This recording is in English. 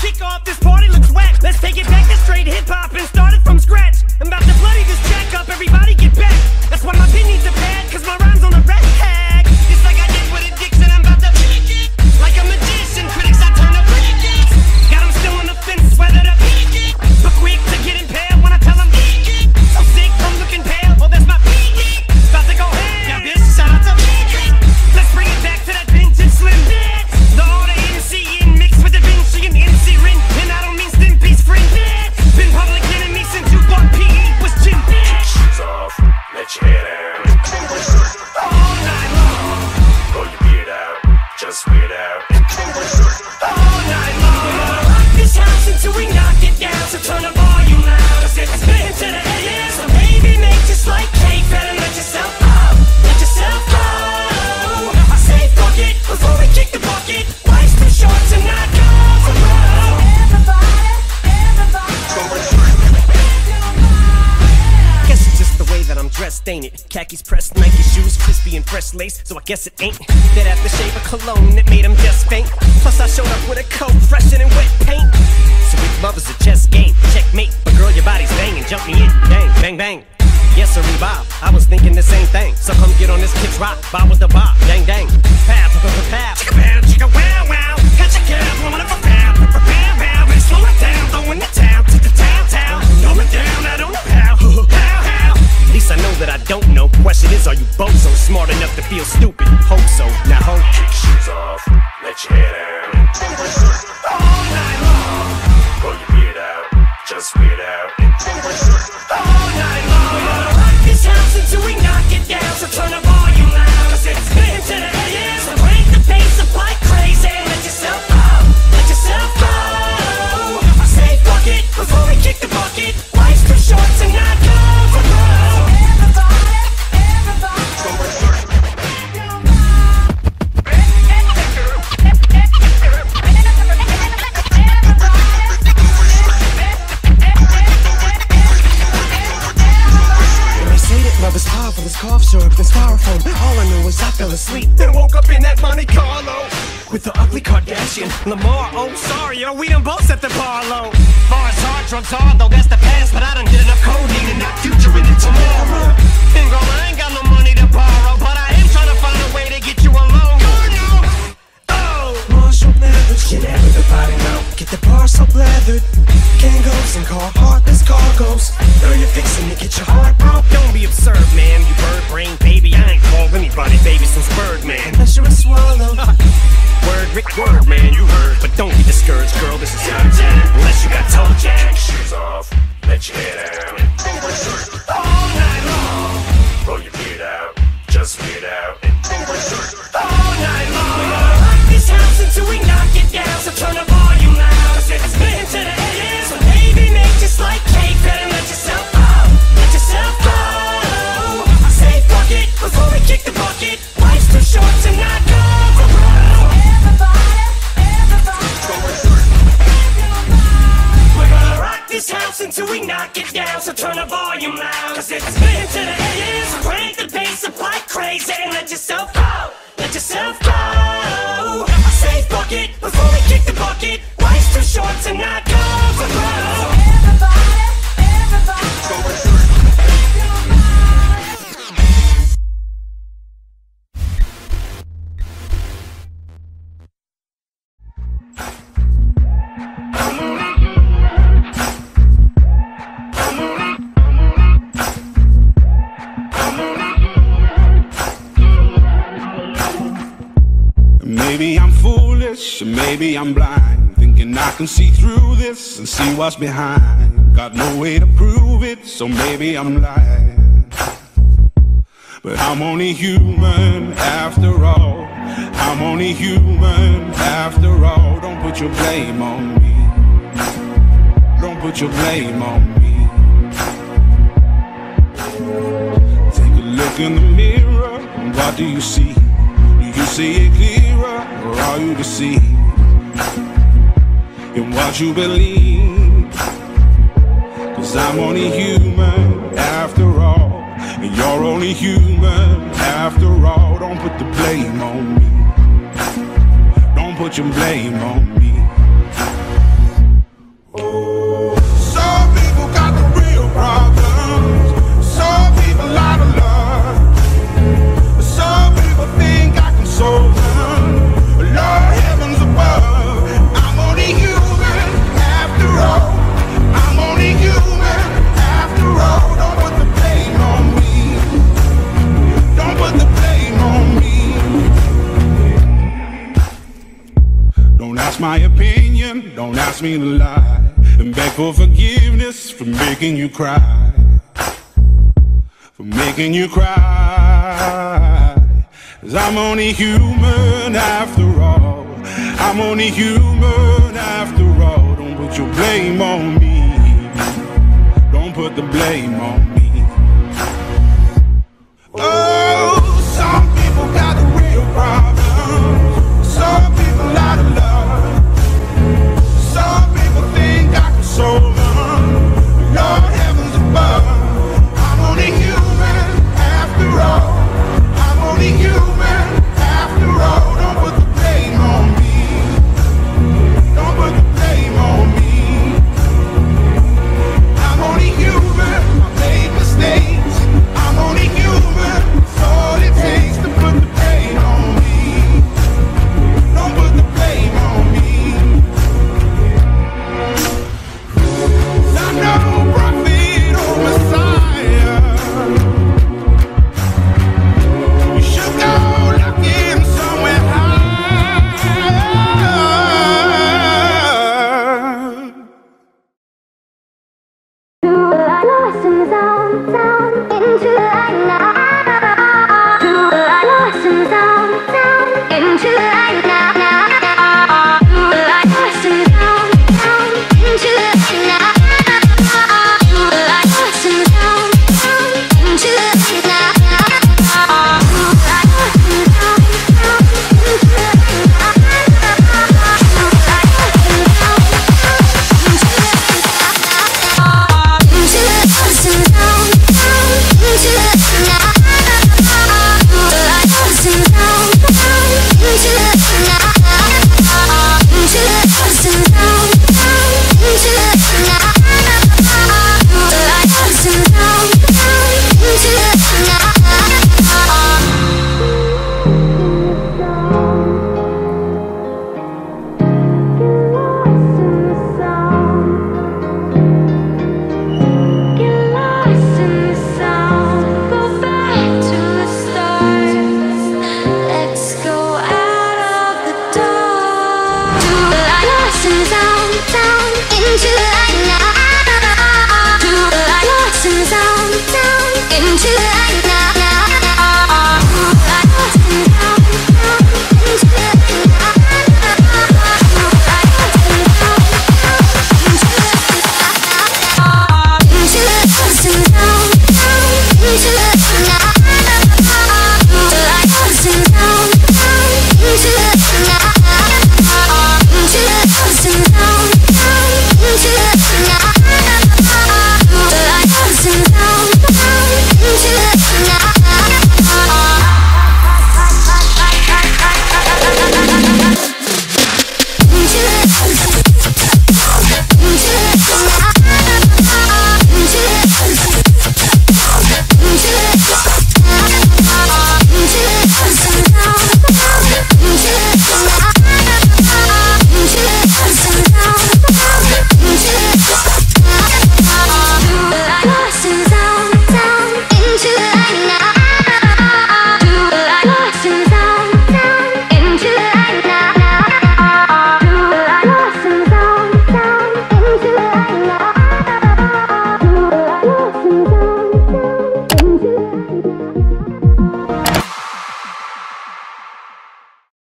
kick off, this party looks whack. Let's take it back to straight hip-hop and start it from scratch. I'm about to bloody this track up, everybody get back. That's why my pin needs a pad, cause my rhyme's on the red tag. Just like I did with addiction, I'm about to pick it. Like a magician, critics I turn up crickets. Got them still on the fence, whether to pick it. But quick to get impaled when I tell them pick it. So sick from looking pale, oh that's my pick it. About to go ham. Now this shout out to pick it. Let's bring it back to that vintage slim bitch. The order MC in mixed with Da Vinci and MC Rin. And I don't mean Stimpy's friend bitch. Been public enemy since you thought PE was gym bitch. Shoes off, let your hair down. All night long. Pull your beard out, just weird out. All night long. This house until we knock it down. So turn the volume loud. Cause it's been to the AM. So baby make just like cake. Better let yourself go. Let yourself go. I say fuck it before we kick the bucket. Life's too short to not go for broke. Guess it's just the way that I'm dressed, ain't it? Khakis pressed, Nike shoes, crispy and fresh lace. So I guess it ain't that aftershave of cologne that made him just faint. Plus I showed up with a coat fresher than wet paint. So if love is a chess game, checkmate. But girl, your body's banging, jump me in, bang, bang, bang. Yes, sir, Bob. I was thinking the same thing. So come get on this kid's rock, bob with the bob, dang, dang. Pow, pow, pow, pow. Chicka pow, chicka wow, wow. Catch a cab, blowing up a pow, pow, pow, pow. Better slow it down, throwing the town to the town. Throw it down, I don't know how, how. At least I know that I don't know. Question is, are you both so smart enough to feel stupid? Hope so. Now hope. Kick shoes off, let your hair down. All night long. Pull your beard out, just weird out. All night long. This house until we knock it down. So turn the volume loud. Cause it's been to the AM. So break the pace up like crazy. Let yourself go. Let yourself go. I say fuck it before we kick the bucket. Life's too short to not go for broke. Love is powerful, this cough syrup, this styrofoam. All I know is I fell asleep, then woke up in that Monte Carlo with the ugly Kardashian Lamar, oh sorry, yo, we done both set the bar low. Far as hard drugs are, though that's the past. But I done did enough codeine and not future in it tomorrow. And girl, I ain't got no money to borrow, but I am trying to find a way to get you alone. Oh, Marshall Mathers, get out of the body now. Get the bar so leathered. Kangos and heartless cargoes. Know you're fixing to get your heart broke. don't be absurd, man, you bird brain baby. I ain't called anybody baby since Birdman. Unless you're a swallow. Word, Rick, word, man, you heard. But don't be discouraged, girl, this is your jam. Unless you got toe jam. Kick shoes off, let your hair down. All night long. Pull your beard out, just weird out. All night long. This house until we knock it down. So turn the volume loud. Cause it's been to the AM. So baby, make just like cake. Better let yourself go. Let yourself go. I say fuck it before we kick the bucket. Life's too short to not go for broke. We're gonna rock this house until we knock it down. So turn the volume loud. Cause it's been to the AM. So crank the bass up like crazy. And let yourself go. Let yourself go. I say fuck it before we kick the bucket. Life's too short to not go for broke. Maybe I'm foolish, or maybe I'm blind, thinking I can see through this and see what's behind. Got no way to prove it, so maybe I'm lying. But I'm only human after all. I'm only human after all. Don't put your blame on me. Don't put your blame on me. Take a look in the mirror, and what do you see? Do you see it clearer, or are you deceived in what you believe? 'Cause I'm only human after all, and you're only human after all. Don't put the blame on me. Don't put your blame on me. ask my opinion, don't ask me to lie, and beg for forgiveness for making you cry, for making you cry. 'Cause I'm only human after all, I'm only human after all. Don't put your blame on me, don't put the blame on me. Oh, some people got a real problem, some people out of love, some people think I can solve them, Lord heavens above. I'm only human after all, I'm only human after all. Don't put the blame on me, don't put the blame on me. I'm only human, I made mistakes, I'm only human, it's all it takes to put the blame on me. Don't put the blame on me. 'Cause I'm no prophet or Messiah. You should go looking somewhere higher. Into